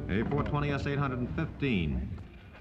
A420S 815.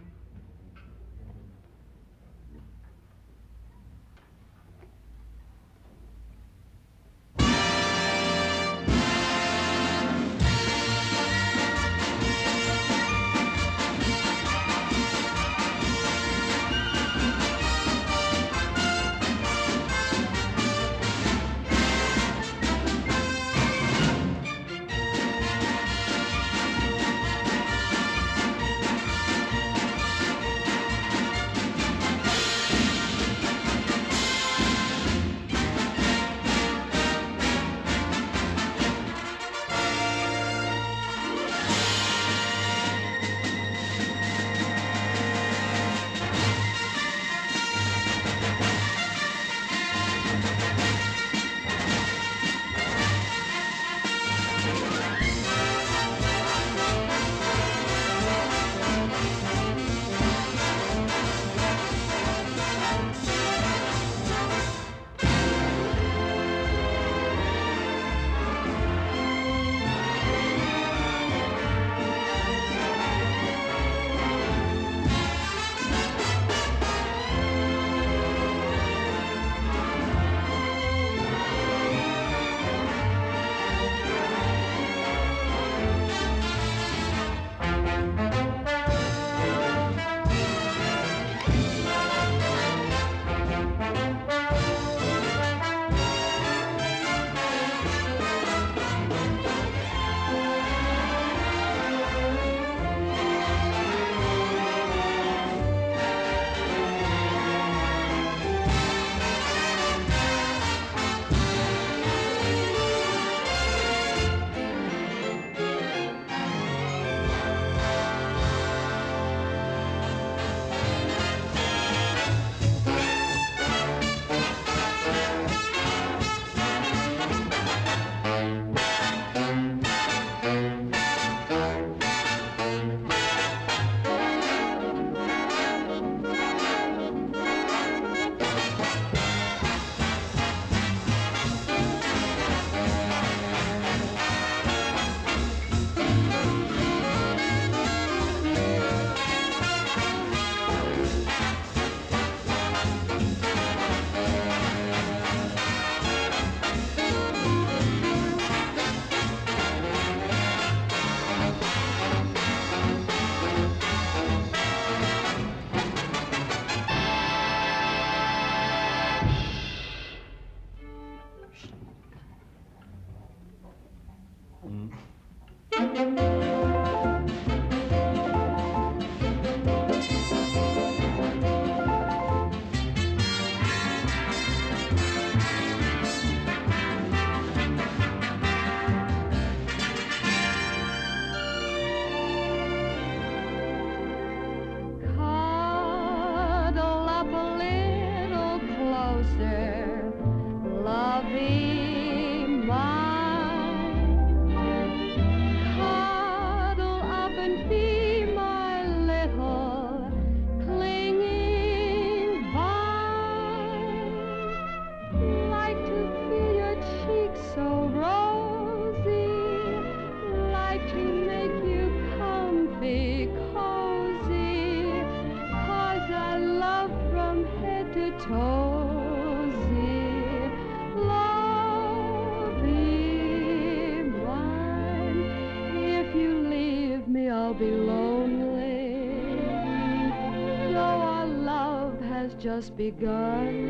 Just begun.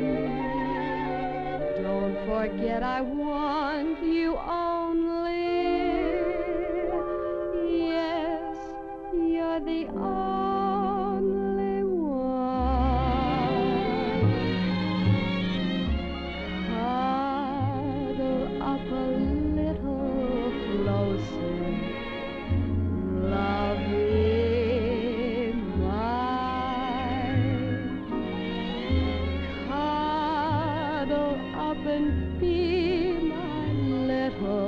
Don't forget I want you only. Yes, you're the only one. Cuddle up a little closer. Love me. And be my little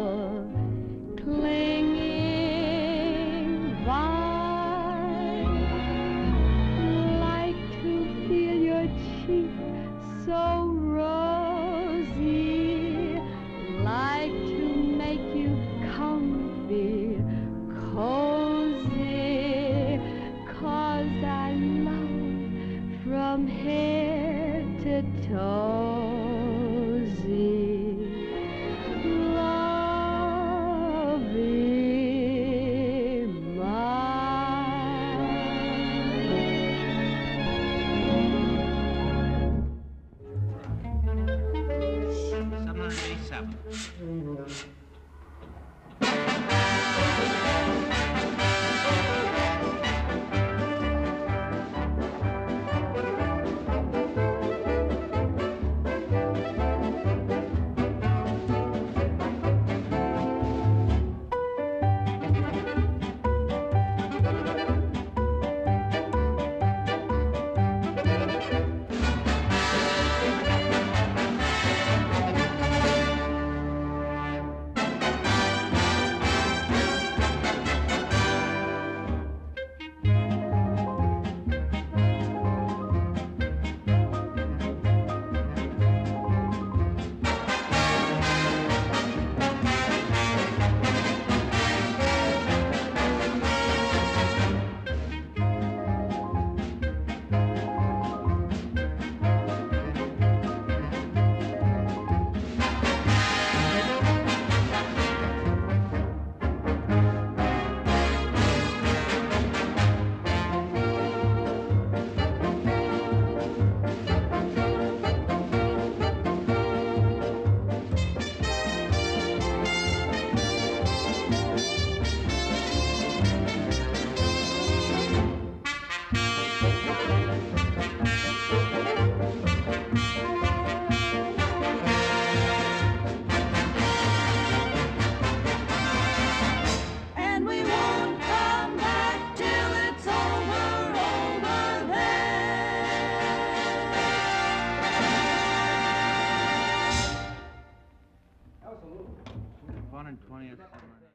420 S.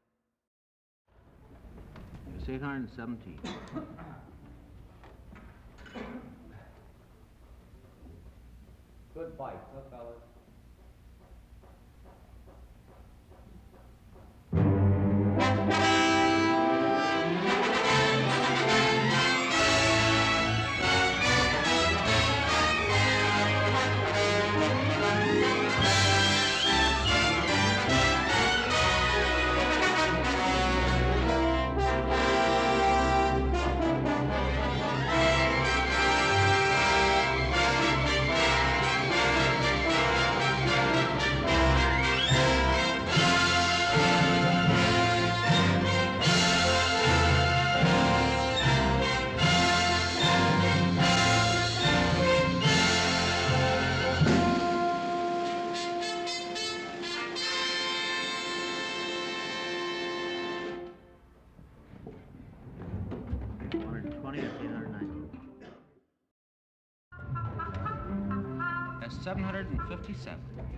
It's 817. Good fight, huh, fellas? That's 757.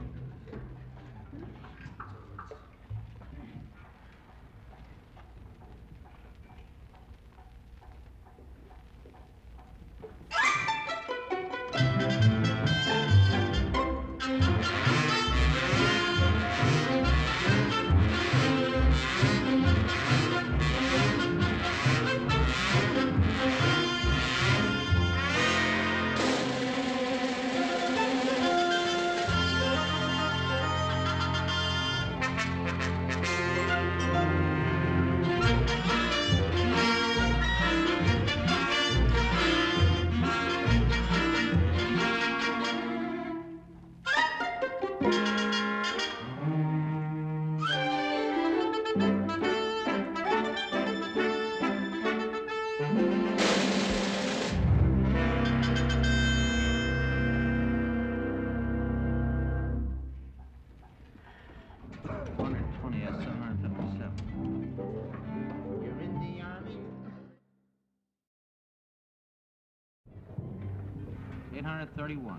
Yes, 757. You're in the Army? 831.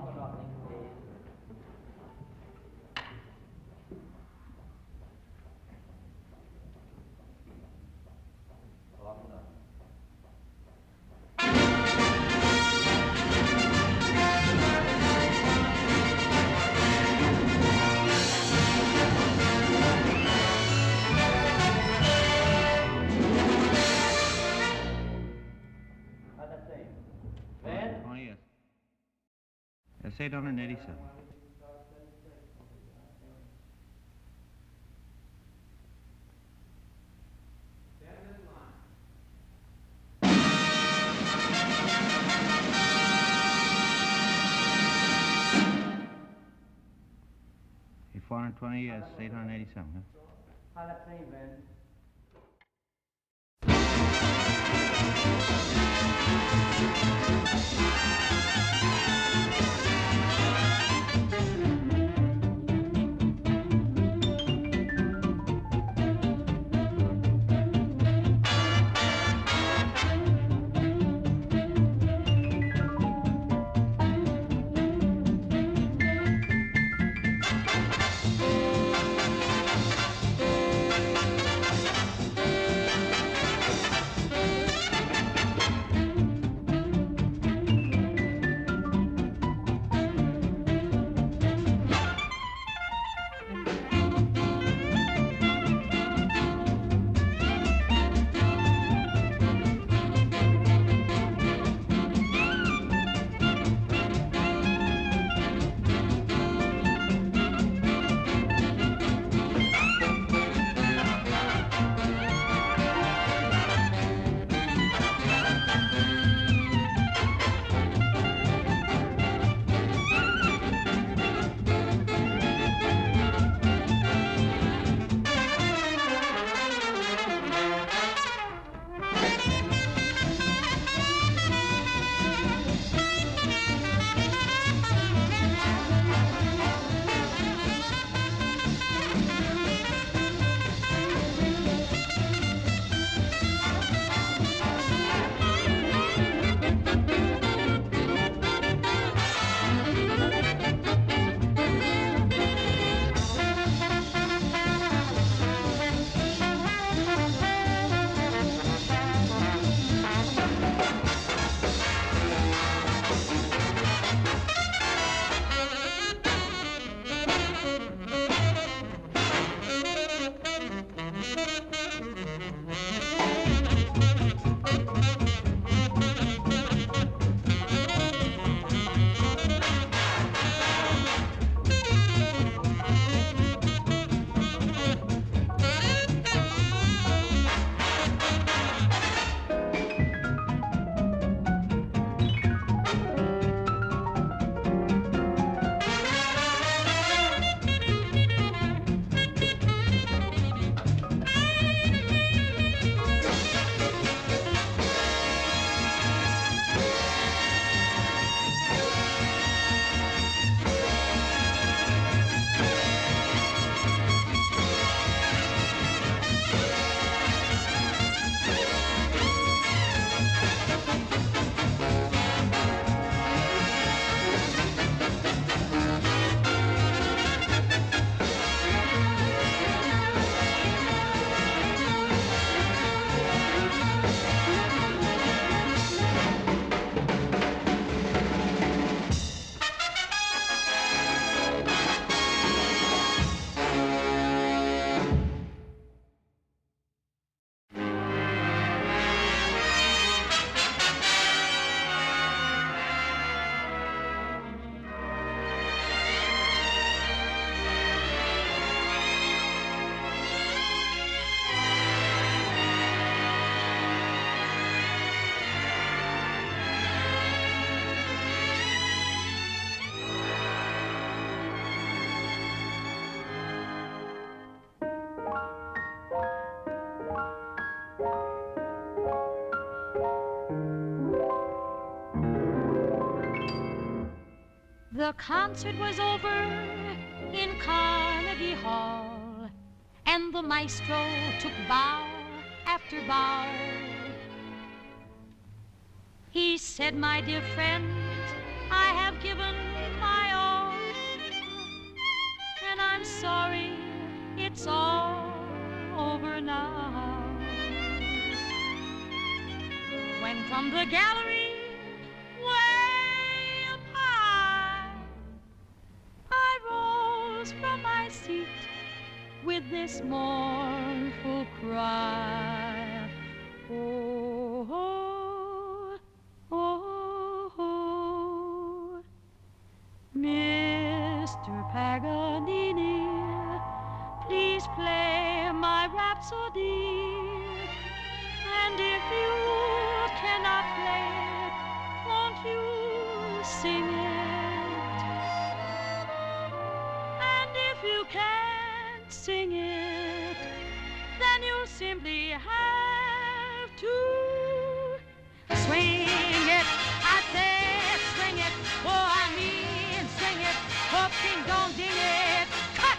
Van? 20, yes. That's 887. Hey, 420, yes, 887. Huh? How that plane, Van? The concert was over in Carnegie Hall, and the maestro took bow after bow. He said, "My dear friends, I have given my all, and I'm sorry it's all over now." When from the gallery way up high, I rose from my seat with this mournful cry. Oh, oh, oh, oh. Mr. Paganini, please play my Rhapsody. And if you cannot play it, won't you sing it? And if you can't sing it, then you'll simply have to swing it. I said swing it, oh I mean swing it, oh ding dong ding it. Cut!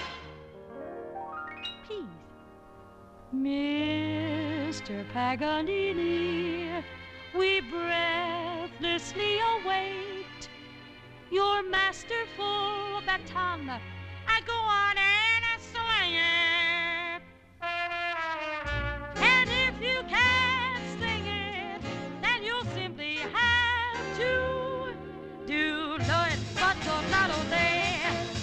Please. Mr. Paganini, we breathlessly await your masterful baton. I go on and I swing it. And if you can't sing it, then you'll simply have to do lo it, but do not obey.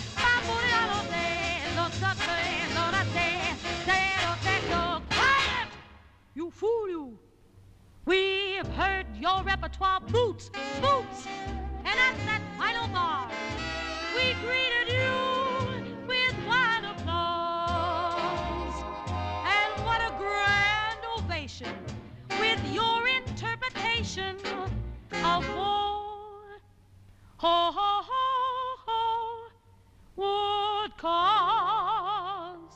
Quiet! You fool, you! We've heard your repertoire, boots, boots, and at that final bar, we greeted you with wild applause. And what a grand ovation with your interpretation of woe. Ho, ho, ho, ho, would cause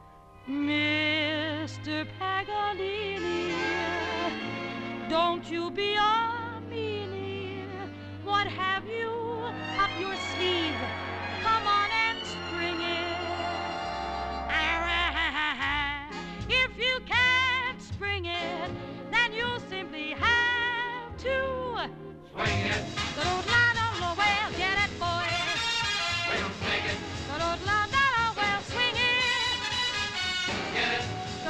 Mr. Paganini. Don't you be a meanie. What have you up your sleeve? Come on and spring it. If you can't spring it, then you'll simply have to Swing it, well, get it, boys. we'll swing it, Well, swing it. get it.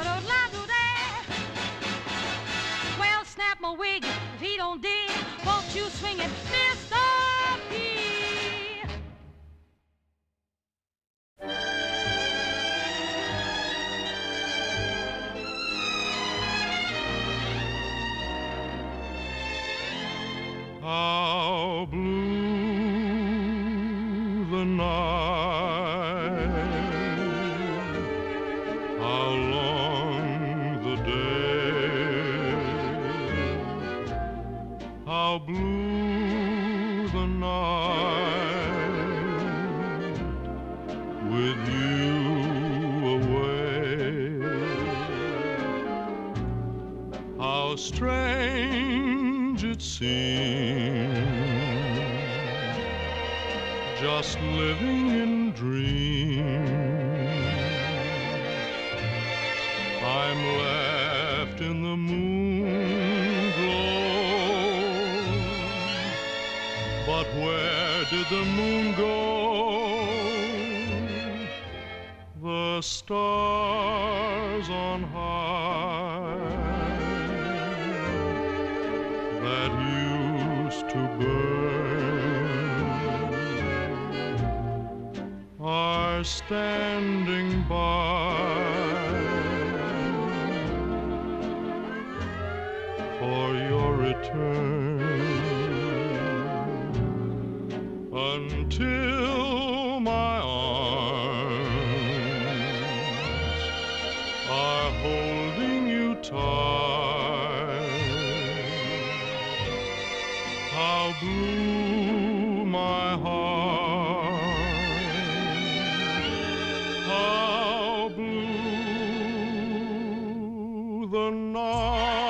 Well, snap my wig if he don't dig. Won't you swing it, Mr. P? How strange it seems, just living in dreams. I'm left in the moon glow, but where did the moon go? The stars on high that used to burn are standing by for your return. Until my arms are holding you tight, how blue my heart, how blue the night.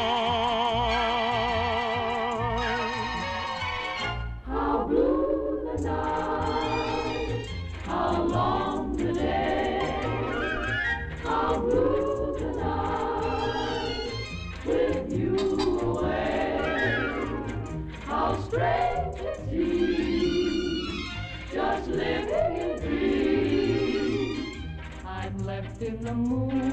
How blue the night, how long the day, how blue the night with you away. How strange it seems, just living in dreams. I'm left in the moon,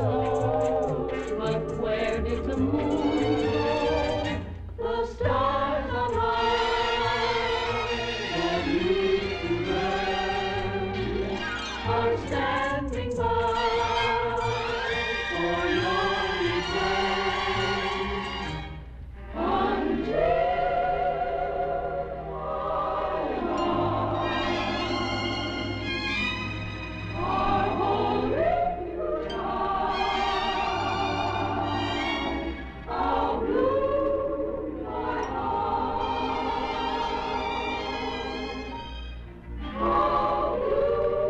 but where did the moon go? The stars are high that used to burn are standing by for your return. Until my arms are holding you tight, how blue my heart, how blue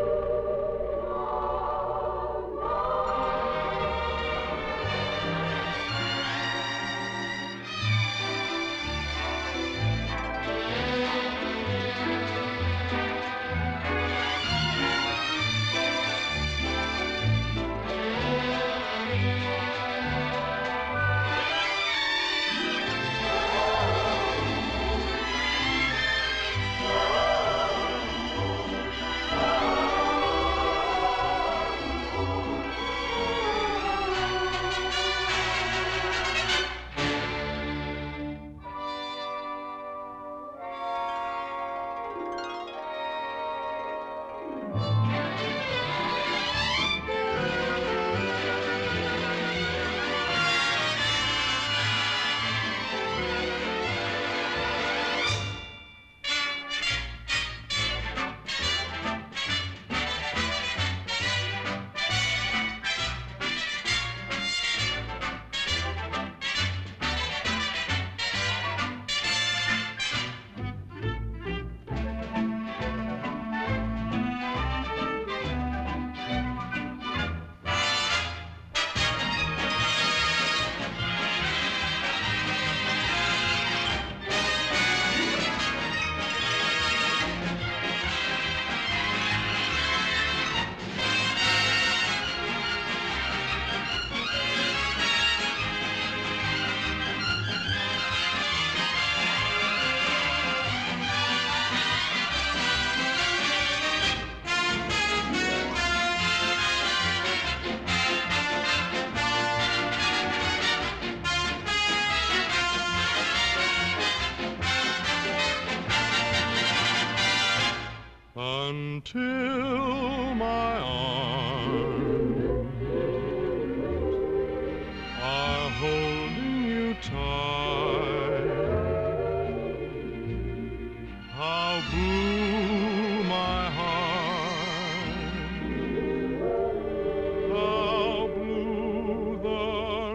until my arms are holding you tight. How blue my heart, how blue the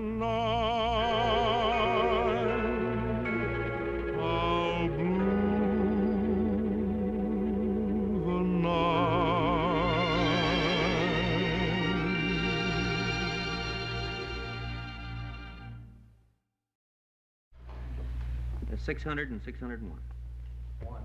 night, how blue the night. 600 and 601. One.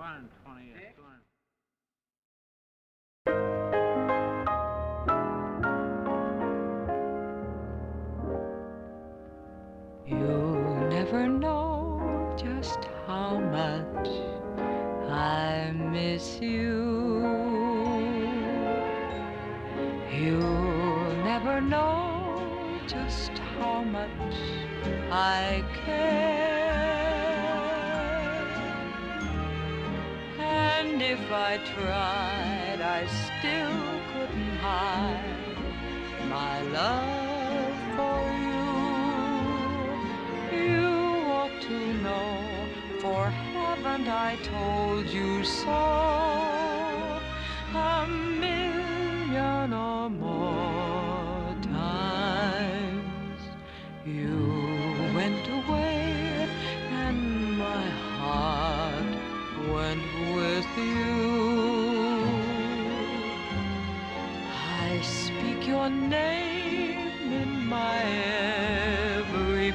420 yes, 200. You'll never know just how much I miss you. You'll never know just how much I care. And if I tried, I still couldn't hide my love for you. You ought to know, for haven't I told you so? A million or more times. You went away and my heart went with you. I speak your name in my every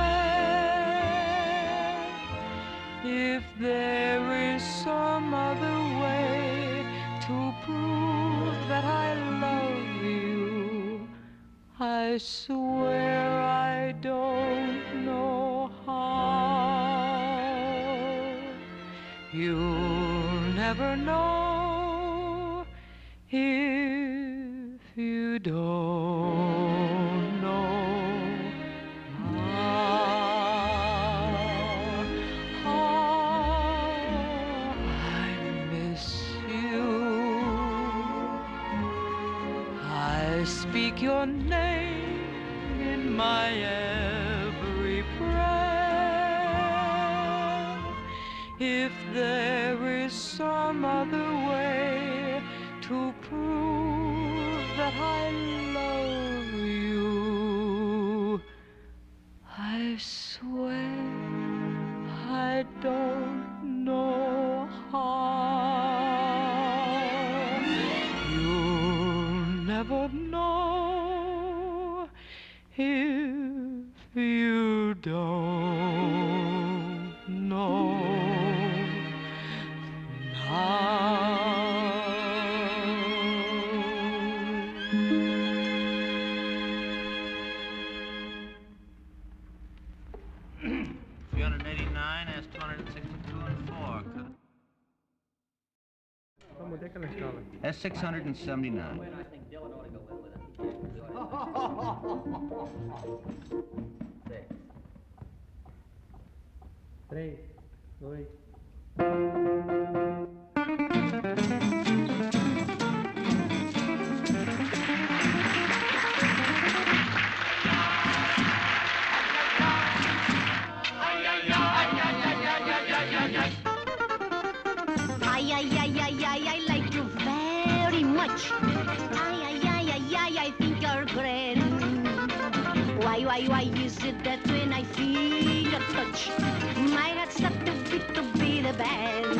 prayer. If there is some other way to prove that I love you, I swear I don't know how. You'll never know if you don't know how I miss you. I speak your name in my every prayer. If there is some other way to prove that I love you, I swear I don't know how. You'll never know if you don't know now. 389 has 262 and 4. Vamos, déjala escala. That's 679. I think Dylan ought to go in with it. Six. 3, 2. I like you very much. I think you're great. Why is it that when I feel your touch, my heart starts to beat a band?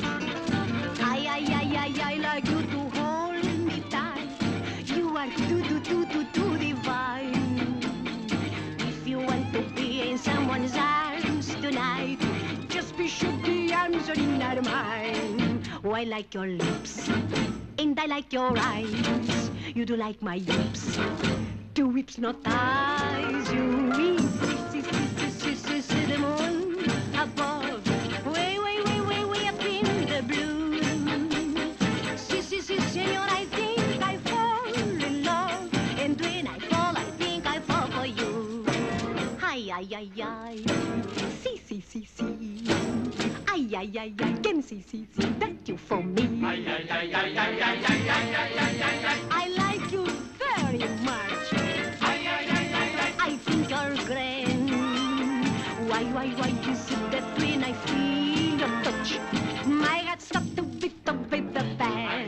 I like you to hold me tight. You are too divine. If you want to be in someone's arms tonight, just be sure the arms are not mine. Oh, I like your lips, and I like your eyes. You do like my lips, 2 whips, not eyes. You mean, see the moon above, way up in the blue. See, senor, I think I fall in love, and when I fall, I think I fall for you. Ay, see. Ay, can see that you for me. I like you very much. I think you're grand. Why is it that when I feel your touch, my heart stops to beat the band?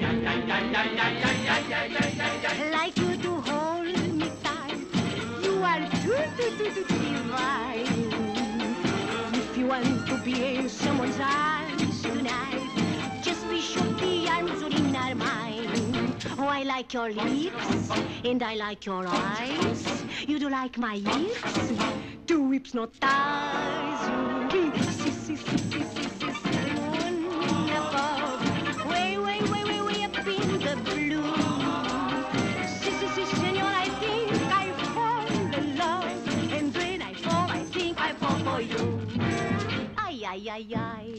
Like you to hold me tight. You are too divine. If you want to be in someone's arms tonight, just be sure the arms are not mine. Oh, I like your lips, and I like your eyes. You do like my lips, 2 whips, not eyes. You see, the moon ay, ay.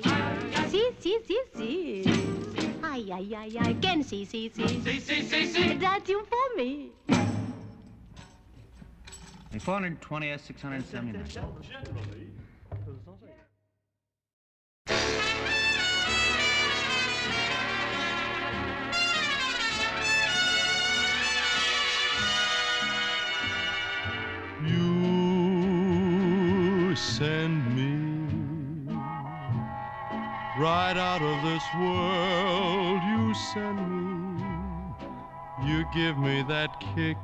Si. Ay, can see. See. That's you for me. A 420 679. You send me right out of this world. You send me. You give me that kick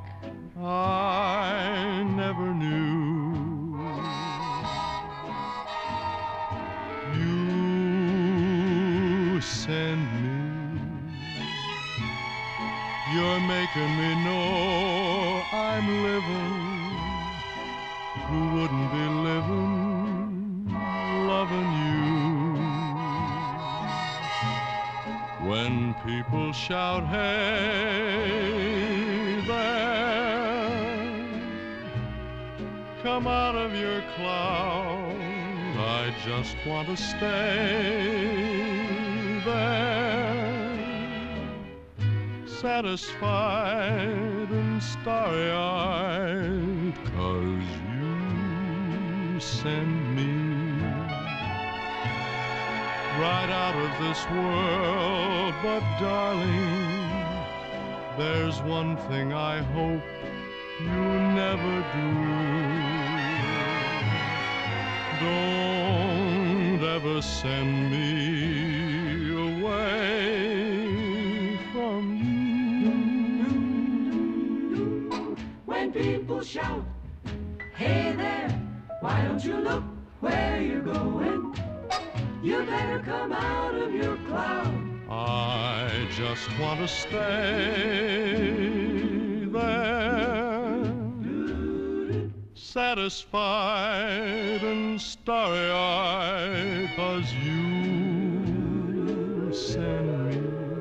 I never knew. You send me. You're making me know I'm living. Who wouldn't be living, loving you? When people shout, hey there, come out of your cloud. I just want to stay there, satisfied and starry-eyed, 'cause you send me right out of this world. But darling, there's one thing I hope you never do. Don't ever send me away from you. When people shout, hey there, why don't you look where you're going? You better come out of your cloud. I just want to stay there, satisfied and starry-eyed, 'cause you send me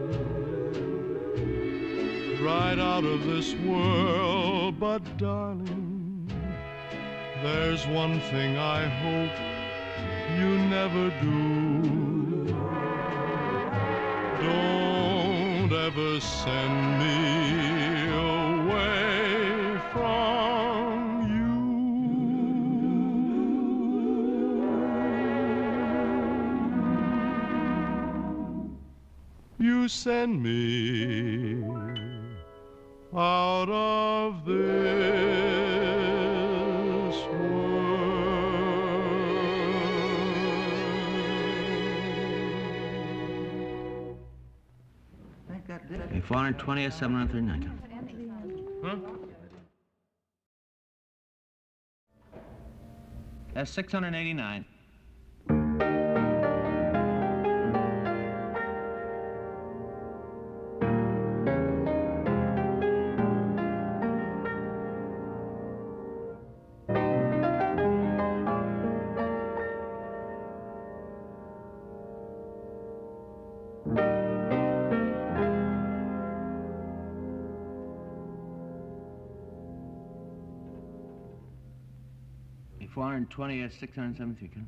right out of this world. But darling, there's one thing I hope you never do. Don't ever send me away from you. You send me out of this A 420 739. Huh? That's 689. A 420 673. Ken.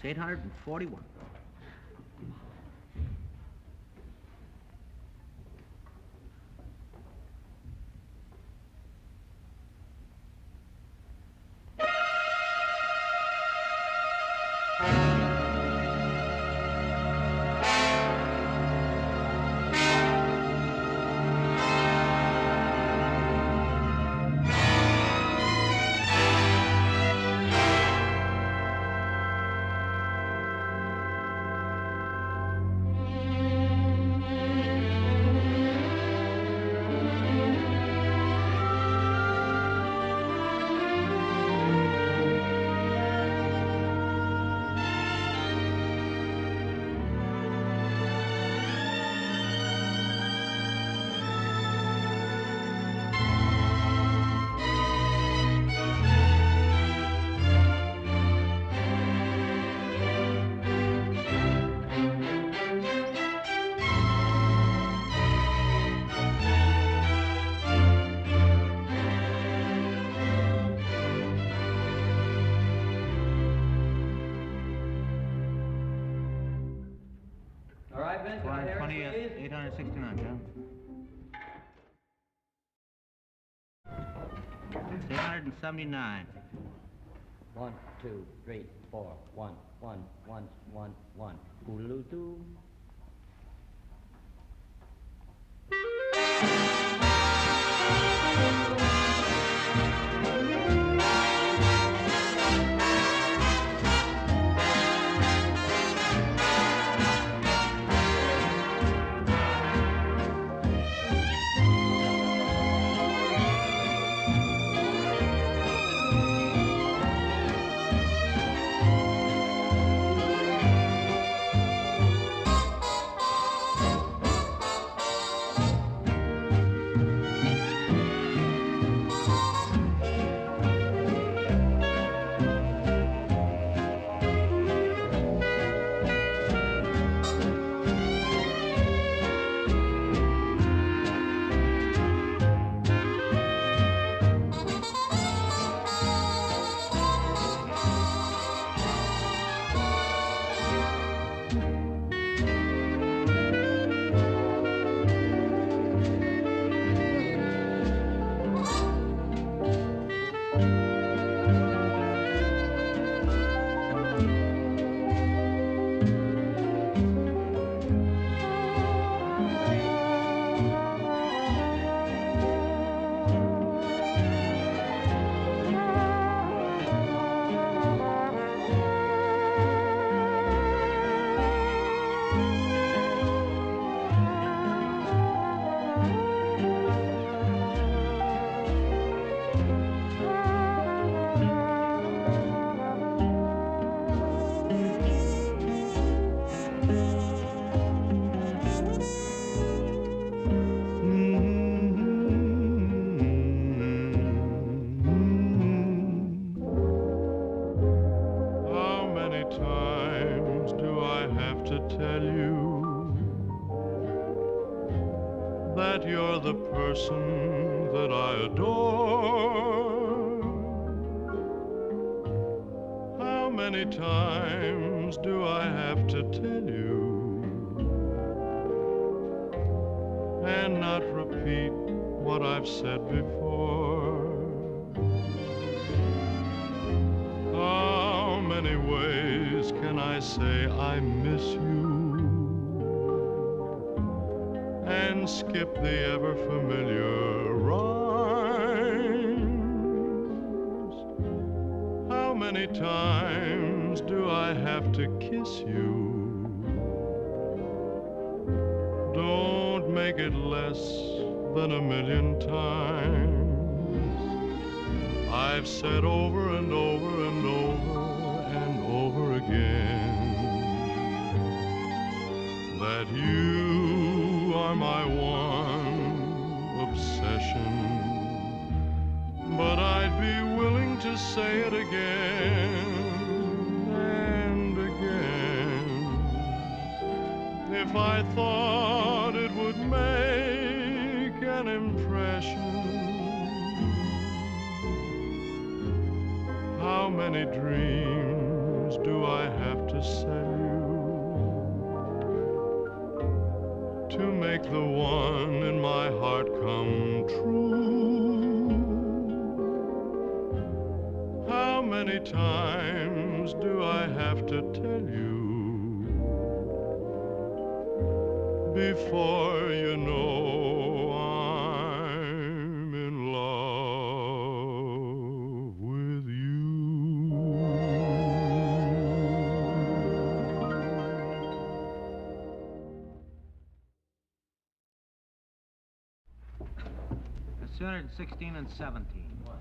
841. All right, Vince, 420 Harris, S, please. 869, John. 879. 1, 2, 3, 4, 1, 1, 1, 1, 1. Oodaloo-doo. How many times do I have to tell you that you're the person that I adore? How many times do I have to tell you and not repeat what I've said before? How many ways can I say I miss you and skip the ever familiar rhymes? How many times do I have to kiss you? Don't make it less than a million times. I've said over and over and over and over again that you are my one obsession. But I'd be willing to say it again and again if I thought it would make an impression. How many dreams do I have to sell you to make the one in my heart come true. How many times do I have to tell you before you know I'm in love with you? That's 216 and 17.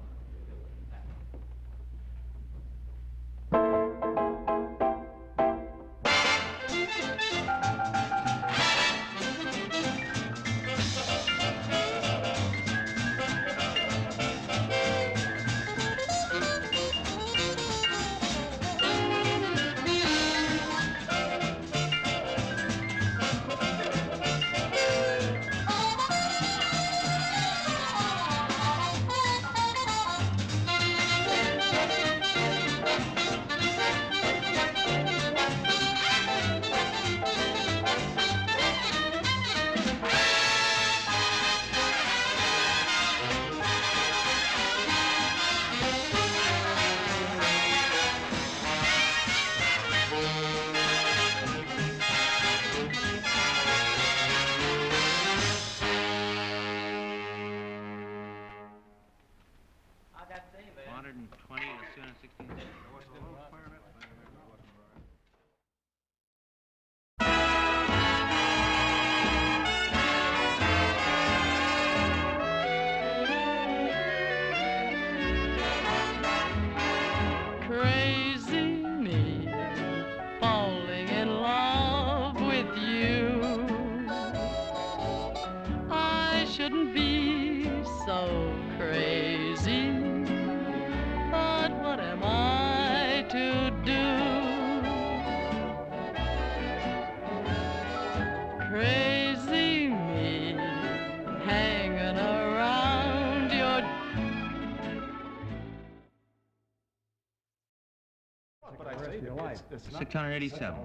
How'd that seem, man? 120 and 216. Crazy me, falling in love with you. I shouldn't be so crazy, but what am I to do? Crazy me, hanging around your 687.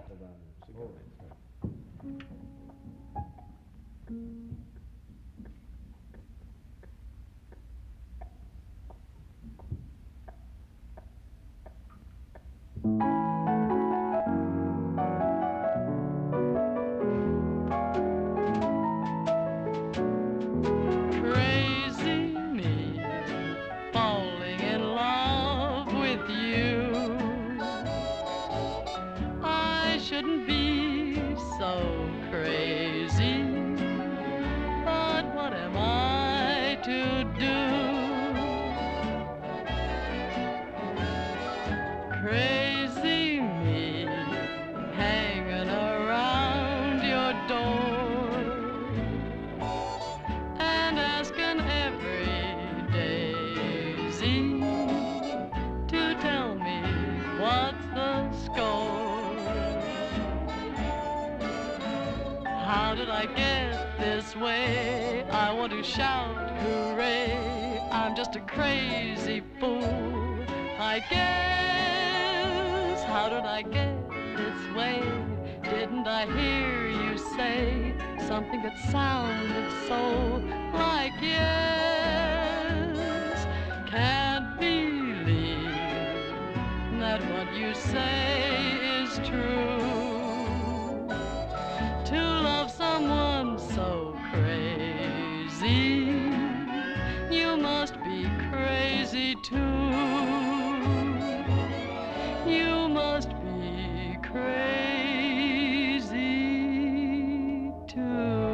Crazy me, falling in love with you. I shouldn't be so crazy, but what am I to do? Crazy me, hanging around your door and asking every daisy to tell me what's the score. How did I get this way? I want to shout hooray, I'm just a crazy fool, I guess. How did I get this way? Didn't I hear you say something that sounded so like yes? Can't believe that what you say is true. To love someone so crazy, you must be crazy too. You must be crazy too.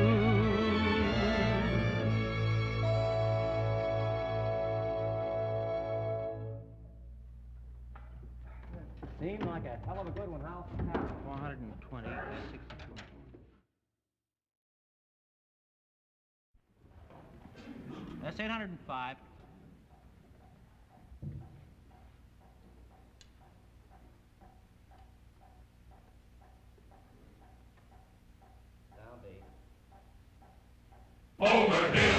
Seemed like a hell of a good one, Hal. 420 and 62. That's 805. Down B. Over here.